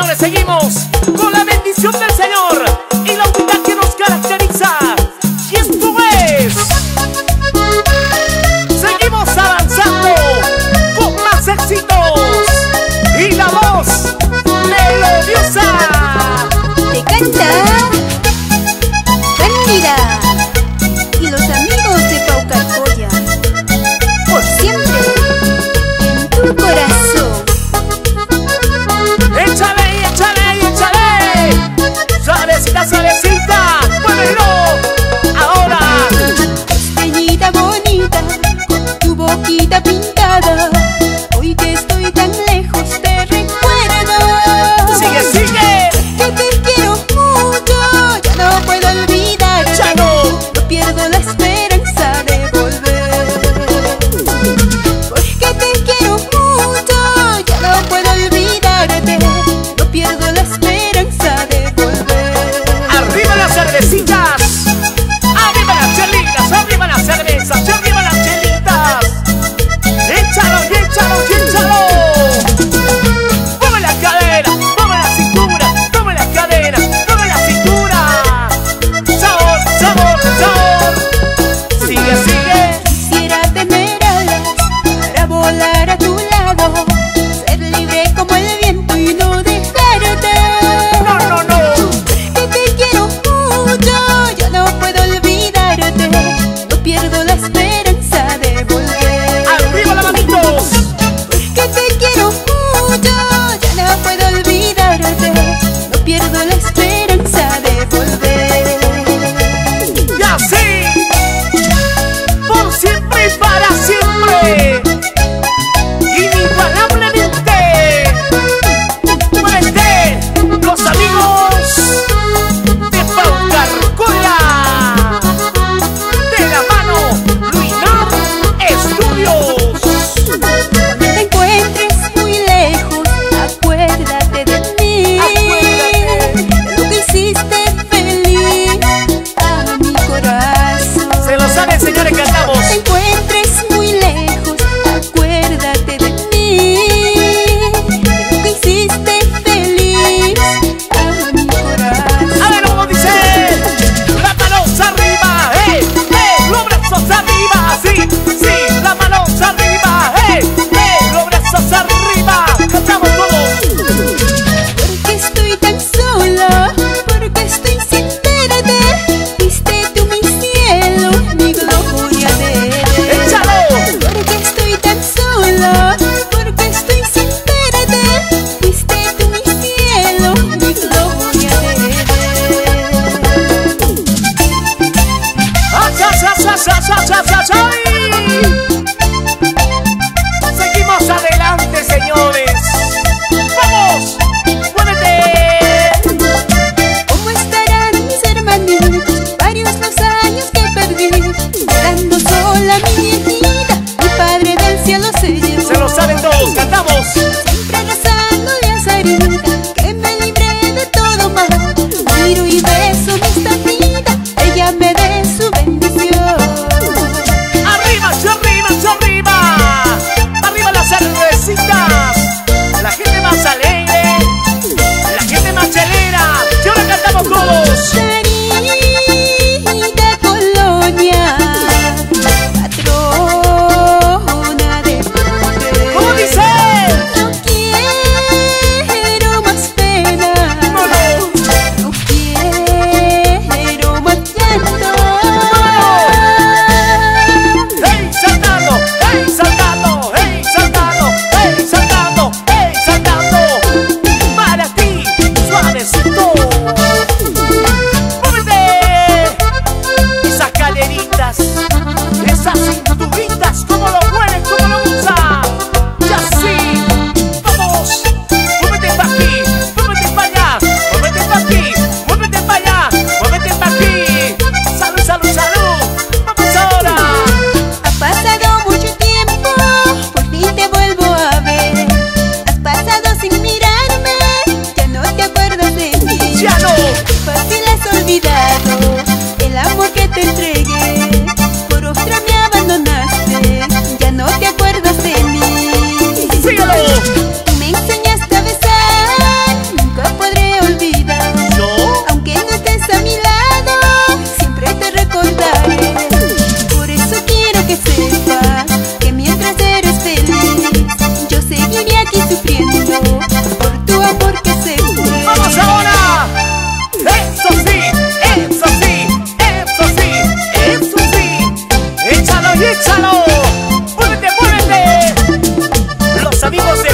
señores, seguimos con la bendición del Señor y la humildad que nos caracteriza. Y esto es... Seguimos avanzando con más éxitos y la voz melodiosa. Te canta Cándida y los amigos de Paucarcolla. Por siempre en tu corazón. Échale, échale, échale. Suavecita, suavecita. Muévelo. Ahora. Peñita bonita, con tu boquita pintada. Hoy que estoy tan lejos te recuerdo.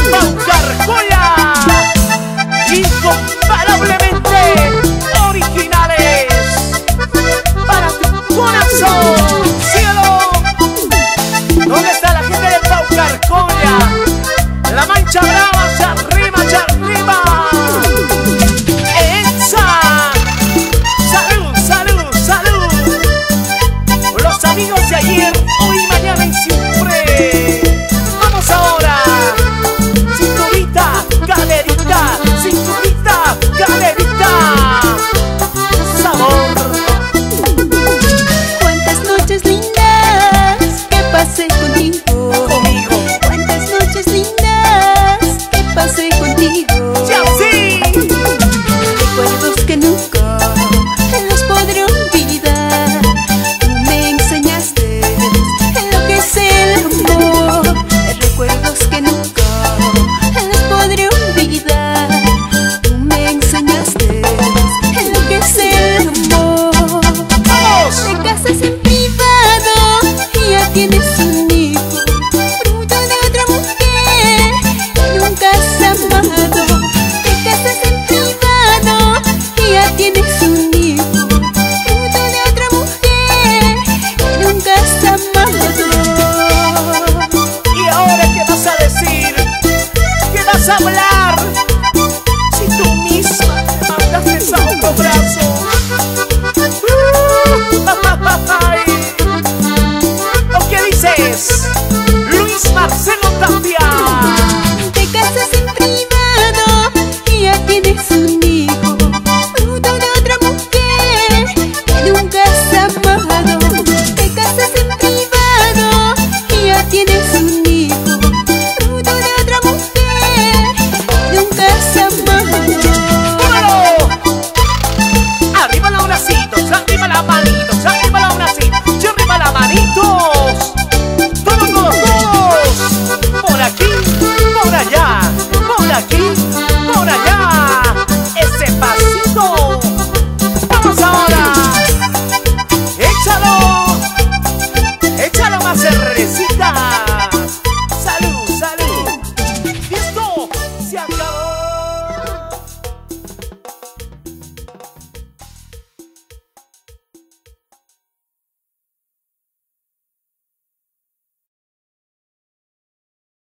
Paucarcolla, incomparablemente originales para tu corazón. ¡Cielo! ¿Dónde está la gente de Paucarcolla? La Mancha Brava, allá arriba, allá arriba. ¡Exa! ¡Salud, salud, salud! Los amigos de ayer, hoy, mañana y siempre. Vamos ahora. Cinturita, galerita, cinturita, galerita. Sabor. Cuántas noches lindas que pasé contigo. Conmigo. Cuántas noches lindas que pasé contigo. ¡Ya sí! Recuerdos que nunca los podré olvidar. Tú me enseñaste lo que es el amor. Recuerdos que nunca los podré olvidar. Tú me enseñaste lo que es el amor. ¡Vamos! Te casas en privado y ya tienes un hijo, fruto de otra mujer que nunca has amado. Te casas en privado y ya tienes un hijo, fruto de otra mujer que nunca has amado. ¿Y ahora qué vas a decir? ¿Qué vas a hablar? Si tú misma te mandaste a otro brazo. Ay. ¿O qué dices? Luis Marcelo Tapia.